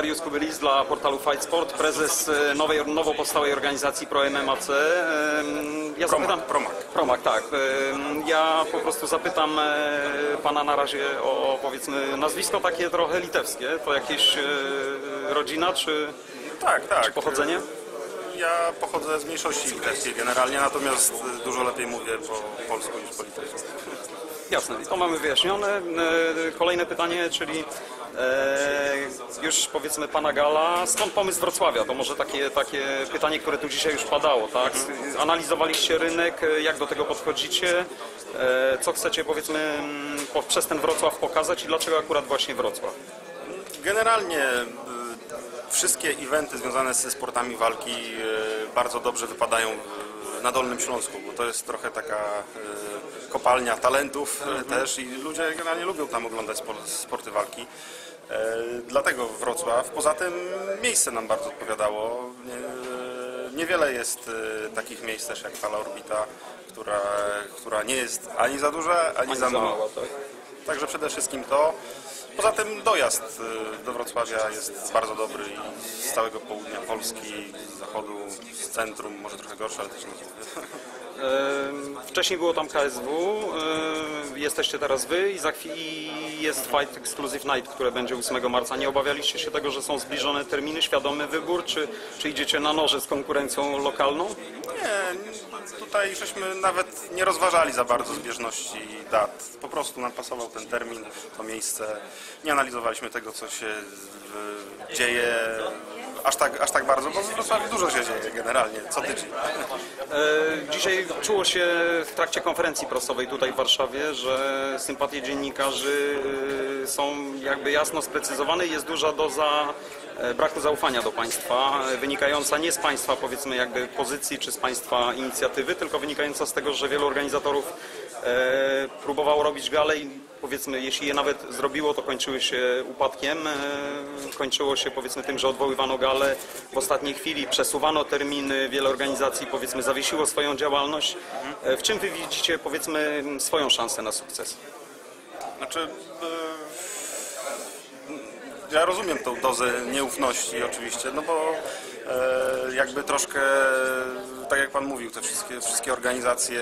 Mariusz Kubylis dla portalu Fight Sport, prezes nowo powstałej organizacji Pro MMA-C. Ja zapytam... Promak, tak. Ja po prostu zapytam pana na razie o, powiedzmy, nazwisko takie trochę litewskie. To jakieś rodzina, czy, czy pochodzenie? Ja pochodzę z mniejszości litewskiej generalnie, natomiast dużo lepiej mówię po polsku niż po litewsku. Jasne, to mamy wyjaśnione. Kolejne pytanie, czyli już powiedzmy pana Gala, skąd pomysł Wrocławia? To może takie pytanie, które tu dzisiaj już padało, tak? Analizowaliście rynek, jak do tego podchodzicie, co chcecie powiedzmy przez ten Wrocław pokazać i dlaczego akurat właśnie Wrocław? Generalnie wszystkie eventy związane ze sportami walki bardzo dobrze wypadają na Dolnym Śląsku, bo to jest trochę taka kopalnia talentów też i ludzie generalnie lubią tam oglądać sporty walki. Dlatego Wrocław. Poza tym miejsce nam bardzo odpowiadało. Niewiele jest takich miejsc też jak Hala Orbita, która nie jest ani za duża, ani za mała. Tak? Także przede wszystkim to. Poza tym dojazd do Wrocławia jest bardzo dobry i z całego południa Polski, z zachodu, z centrum, może trochę gorsze, ale też nie. Wcześniej było tam KSW, jesteście teraz wy i za chwilę jest Fight Exclusive Night, które będzie 8 marca. Nie obawialiście się tego, że są zbliżone terminy, świadomy wybór, czy idziecie na noże z konkurencją lokalną? Nie, tutaj żeśmy nawet nie rozważali za bardzo zbieżności dat. Po prostu nam pasował ten termin, to miejsce. Nie analizowaliśmy tego, co się dzieje aż tak bardzo, bo w Wrocławiu dużo się dzieje generalnie, co tydzień. Dzisiaj czuło się w trakcie konferencji prasowej tutaj w Warszawie, że sympatie dziennikarzy są jakby jasno sprecyzowane i jest duża doza braku zaufania do państwa, wynikająca nie z państwa powiedzmy jakby pozycji czy z państwa inicjatywy, tylko wynikająca z tego, że wielu organizatorów próbowało robić gale i powiedzmy, jeśli je nawet zrobiło, to kończyły się upadkiem, kończyło się powiedzmy tym, że odwoływano gale w ostatniej chwili, przesuwano terminy, wiele organizacji powiedzmy zawiesiło swoją działalność. W czym wy widzicie powiedzmy swoją szansę na sukces? Znaczy, ja rozumiem tą dozę nieufności oczywiście, no bo jakby troszkę, tak jak pan mówił, te wszystkie organizacje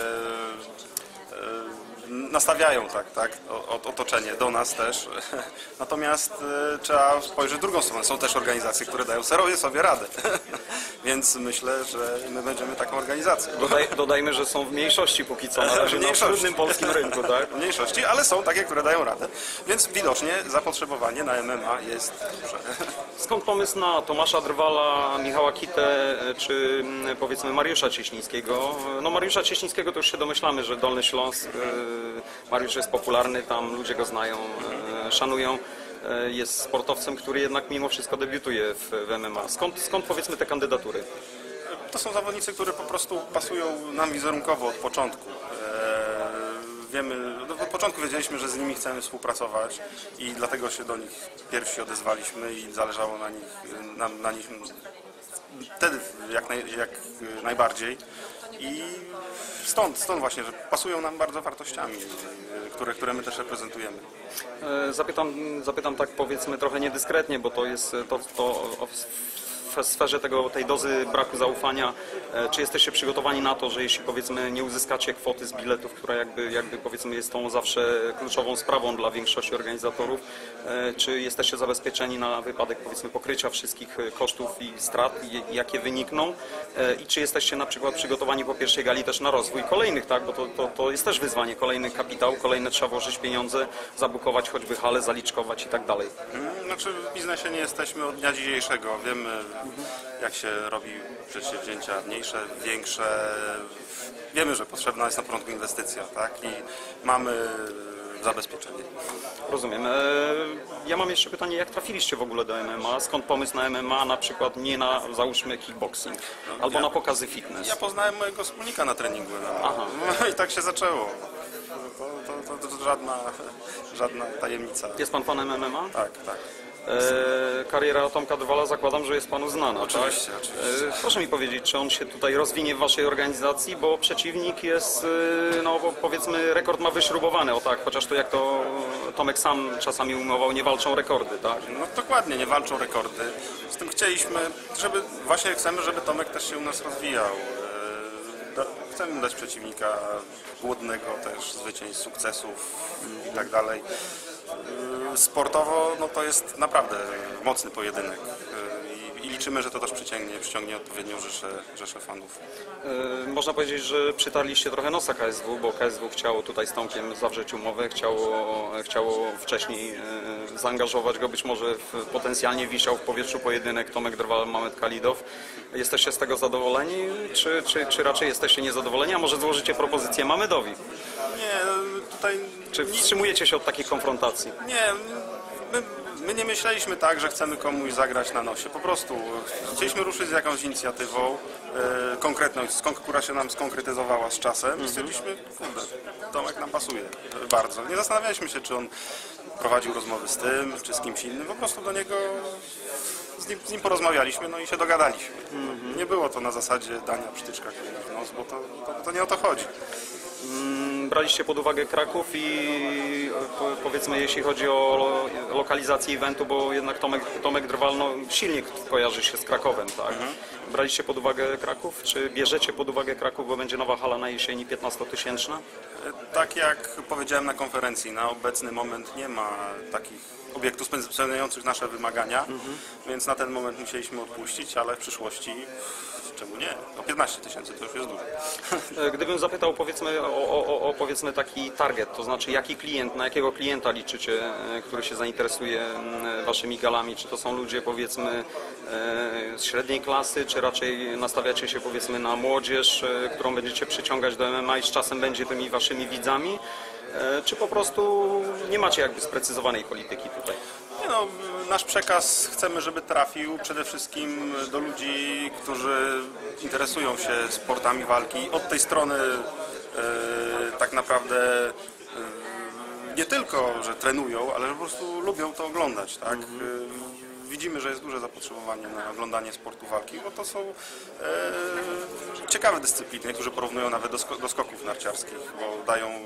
nastawiają tak, otoczenie do nas też. Natomiast trzeba spojrzeć w drugą stronę. Są też organizacje, które dają sobie radę. Więc myślę, że my będziemy taką organizacją. Dodajmy, że są w mniejszości póki co, na razie na trudnym polskim rynku, tak? W mniejszości, ale są takie, które dają radę. Więc widocznie zapotrzebowanie na MMA jest duże. Skąd pomysł na Tomasza Drwala, Michała Kitę, czy powiedzmy Mariusza Cieślińskiego? No Mariusza Cieślińskiego to już się domyślamy, że Dolny Śląsk, Mariusz jest popularny, tam ludzie go znają, szanują. Jest sportowcem, który jednak mimo wszystko debiutuje w MMA. Skąd powiedzmy te kandydatury? To są zawodnicy, które po prostu pasują nam wizerunkowo od początku. Od początku wiedzieliśmy, że z nimi chcemy współpracować i dlatego się do nich pierwsi odezwaliśmy i zależało na nich wtedy jak najbardziej. I stąd właśnie, że pasują nam bardzo wartościami, które my też reprezentujemy. Zapytam tak powiedzmy trochę niedyskretnie, bo to jest w sferze tej dozy braku zaufania. Czy jesteście przygotowani na to, że jeśli powiedzmy nie uzyskacie kwoty z biletów, która jakby powiedzmy jest tą zawsze kluczową sprawą dla większości organizatorów, czy jesteście zabezpieczeni na wypadek powiedzmy pokrycia wszystkich kosztów i strat, jakie wynikną i czy jesteście na przykład przygotowani po pierwszej gali też na rozwój kolejnych, tak, bo to jest też wyzwanie, kolejny kapitał, kolejne trzeba włożyć pieniądze, zabukować choćby halę, zaliczkować i tak dalej. Znaczy w biznesie nie jesteśmy od dnia dzisiejszego, wiemy jak się robi przedsięwzięcia mniejsze, większe. Wiemy, że potrzebna jest na początku inwestycja, tak? I mamy zabezpieczenie. Rozumiem. Ja mam jeszcze pytanie, jak trafiliście w ogóle do MMA? Skąd pomysł na MMA, na przykład nie na, załóżmy, kickboxing, albo na pokazy fitness? Ja poznałem mojego wspólnika na treningu MMA. Aha. I tak się zaczęło. To żadna tajemnica. Jest pan fanem MMA? Tak. Kariera Tomka Drwala zakładam, że jest panu znana, Oczywiście, tak? oczywiście. Proszę mi powiedzieć, czy on się tutaj rozwinie w waszej organizacji, bo przeciwnik jest, no bo powiedzmy, rekord ma wyśrubowany, o tak, chociaż to jak to Tomek sam czasami ujmował, nie walczą rekordy, tak? No dokładnie, nie walczą rekordy. Z tym chcieliśmy, właśnie chcemy, żeby Tomek też się u nas rozwijał. Chcemy mu dać przeciwnika głodnego też zwycięstw, sukcesów i tak dalej. Sportowo no to jest naprawdę mocny pojedynek i liczymy, że to też przyciągnie odpowiednią rzeszę fanów. Można powiedzieć, że przytarliście trochę nosa KSW, bo KSW chciało tutaj z Tomkiem zawrzeć umowę, chciało wcześniej zaangażować go, być może potencjalnie wisiał w powietrzu pojedynek Tomek Drwal, Mamet Kalidow. Jesteście z tego zadowoleni, czy raczej jesteście niezadowoleni, a może złożycie propozycję Mamedowi? Nie, tutaj... Czy wstrzymujecie się od takiej konfrontacji? Nie, my nie myśleliśmy tak, że chcemy komuś zagrać na nosie. Po prostu chcieliśmy ruszyć z jakąś inicjatywą konkretną, która się nam skonkretyzowała z czasem i stwierdziliśmy, kurde, Tomek nam pasuje bardzo. Nie zastanawialiśmy się, czy on prowadził rozmowy z tym, czy z kimś innym. Po prostu do niego z nim porozmawialiśmy, no i się dogadaliśmy. Nie było to na zasadzie dania przytyczka komuś w nos, bo to nie o to chodzi. Braliście pod uwagę Kraków i powiedzmy, jeśli chodzi o lokalizację eventu, bo jednak Tomek Drwal, no, silnie kojarzy się z Krakowem, tak? Braliście pod uwagę Kraków? Czy bierzecie pod uwagę Kraków, bo będzie nowa hala na jesieni 15-tysięczna? Tak jak powiedziałem na konferencji, na obecny moment nie ma takich obiektów spełniających nasze wymagania, więc na ten moment musieliśmy odpuścić, ale w przyszłości czemu nie? No 15 000 to już jest dużo. Gdybym zapytał o powiedzmy taki target, to znaczy na jakiego klienta liczycie, który się zainteresuje waszymi galami? Czy to są ludzie powiedzmy z średniej klasy, czy raczej nastawiacie się powiedzmy na młodzież, którą będziecie przyciągać do MMA i z czasem będzie tymi waszymi widzami? Czy po prostu nie macie jakby sprecyzowanej polityki tutaj? Nie no, nasz przekaz chcemy, żeby trafił przede wszystkim do ludzi, którzy interesują się sportami walki. Od tej strony tak naprawdę nie tylko, że trenują, ale że po prostu lubią to oglądać, tak? Widzimy, że jest duże zapotrzebowanie na oglądanie sportu walki, bo to są ciekawe dyscypliny, niektórzy porównują nawet do skoków narciarskich, bo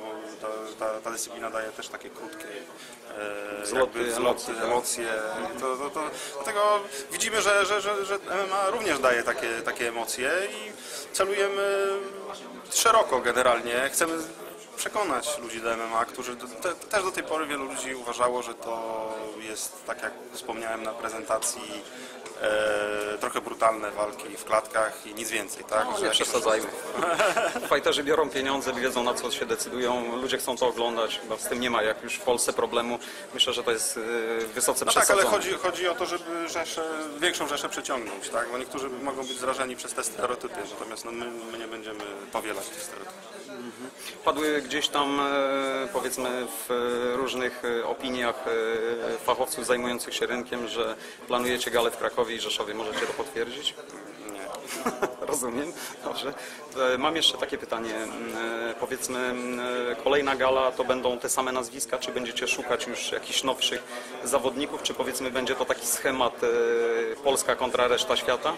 ta dyscyplina daje też takie krótkie Zloty, emocje. Dlatego widzimy, że MMA również daje takie emocje i celujemy szeroko generalnie. Chcemy przekonać ludzi do MMA, którzy też do tej pory wielu ludzi uważało, że to jest, tak jak wspomniałem na prezentacji, trochę brutalne walki w klatkach i nic więcej, tak? No, nie przesadzajmy. Fajterzy biorą pieniądze, wiedzą na co się decydują, ludzie chcą to oglądać, bo z tym nie ma jak już w Polsce problemu. Myślę, że to jest wysoce przesadzone. Tak, ale chodzi o to, żeby większą rzeszę przyciągnąć, tak? Bo niektórzy mogą być zrażeni przez te stereotypy, natomiast no, my nie będziemy powielać tych stereotypów. Padły gdzieś tam, powiedzmy, w różnych opiniach fachowców zajmujących się rynkiem, że planujecie galę w Krakowie i Rzeszowie. Możecie to potwierdzić? Nie. Rozumiem. Dobrze. Mam jeszcze takie pytanie. Powiedzmy, kolejna gala to będą te same nazwiska, czy będziecie szukać już jakichś nowszych zawodników, czy powiedzmy będzie to taki schemat Polska kontra reszta świata?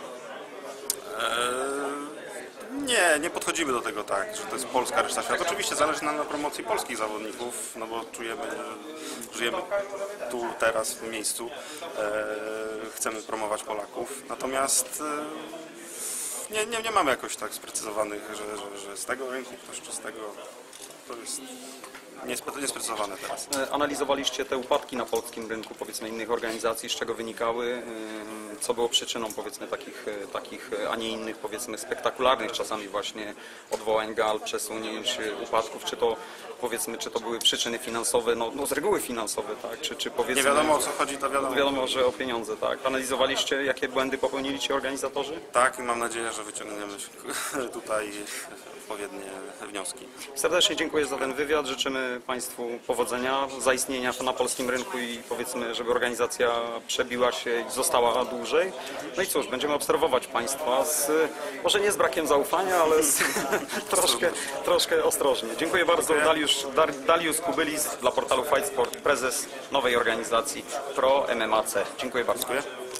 Nie podchodzimy do tego tak, że to jest Polska reszta świata. Oczywiście zależy nam na promocji polskich zawodników, no bo żyjemy tu, teraz, w miejscu. Chcemy promować Polaków. Natomiast nie mamy jakoś tak sprecyzowanych, że z tego rynku ktoś czy z tego. To jest niesprecyzowane teraz. Analizowaliście te upadki na polskim rynku, powiedzmy, innych organizacji, z czego wynikały? Co było przyczyną, powiedzmy, takich, a nie innych, powiedzmy, spektakularnych czasami właśnie odwołań gal, przesunięć, upadków? Czy to, powiedzmy, czy to były przyczyny finansowe? No z reguły finansowe, tak? Czy powiedzmy... Nie wiadomo, o co chodzi, to wiadomo. Wiadomo, że o pieniądze, tak? Analizowaliście, jakie błędy popełnili ci organizatorzy? Tak, i mam nadzieję, że wyciągniemy tutaj odpowiednie wnioski. Serdecznie dziękuję za ten wywiad. Życzymy Państwu powodzenia, zaistnienia na polskim rynku i powiedzmy, żeby organizacja przebiła się i została dłużej. No i cóż, będziemy obserwować Państwa może nie z brakiem zaufania, ale troszkę ostrożnie. Dziękuję bardzo. Dariusz Kubylis dla portalu Fight Sport, prezes nowej organizacji Pro MMA C. Dziękuję bardzo. Dziękuję.